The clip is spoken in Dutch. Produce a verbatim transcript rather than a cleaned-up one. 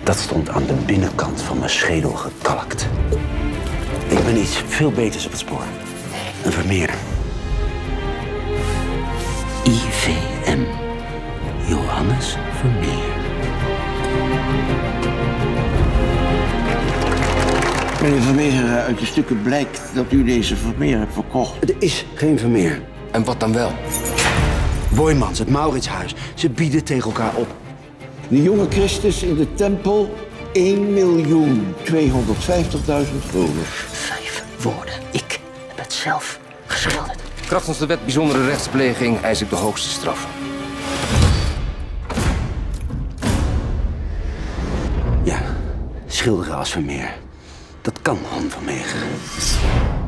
Dat stond aan de binnenkant van mijn schedel gekalkt. Ik ben iets veel beters op het spoor. Een Vermeer. I V M. Johannes Vermeer. Meneer Vermeer, uit de stukken blijkt dat u deze Vermeer hebt verkocht. Er is geen Vermeer. En wat dan wel? Boijmans, het Mauritshuis. Ze bieden tegen elkaar op. De jonge Christus in de tempel, één miljoen tweehonderdvijftigduizend gulden. Vijf woorden. Ik heb het zelf geschilderd. Krachtens de wet bijzondere rechtspleging eis ik de hoogste straf. Ja, schilderen als Vermeer. Dat kan Han van Meegen.